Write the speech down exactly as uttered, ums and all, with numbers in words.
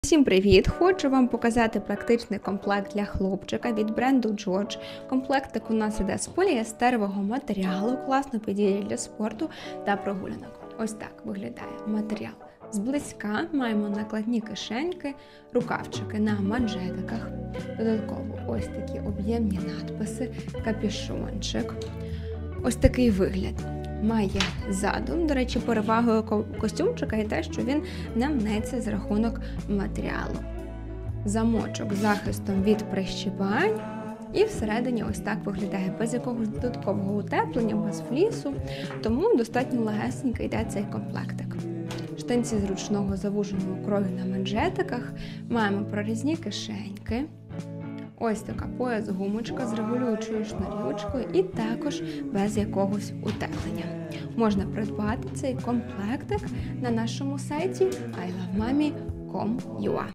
Всім привіт! Хочу вам показати практичний комплект для хлопчика від бренду Джордж. Комплектик у нас іде з поліестерового матеріалу, класно підійде для спорту та прогулянок. Ось так виглядає матеріал. Зблизька маємо накладні кишеньки, рукавчики на манжетиках, додатково ось такі об'ємні надписи, капюшончик. Ось такий вигляд має ззаду. До речі, перевагою костюмчика є те, що він не мнеться за рахунок матеріалу. Замочок з захистом від прищіпань. І всередині ось так виглядає, без якогось додаткового утеплення, без флісу, тому достатньо легесенько йде цей комплектик. Штанці з ручного завуженого крою на манжетиках, маємо прорізні кишеньки, ось така пояс-гумочка з регулюючою шнурівочкою і також без якогось утеплення. Можна придбати цей комплектик на нашому сайті ай лав мамі крапка ком крапка ю а.